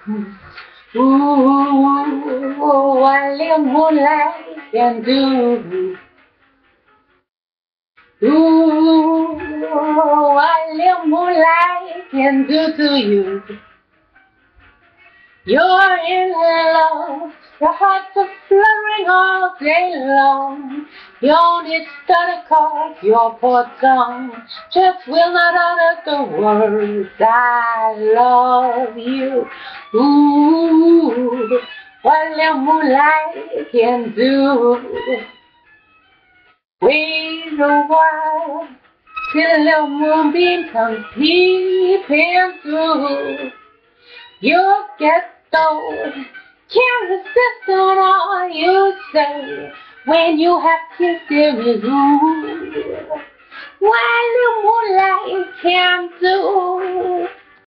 Ooh, what little moonlight can do. Ooh, what little moonlight can do to you. You're in love, your heart's a fluttering all day long. You only start a call, your poor tongue just will not utter the words I love you. Ooh, what little moonlight can do. Wait a while till a little moonbeam comes peeping through. You'll get those, can't resist on all you say when you have kissed every room. What little moonlight can do.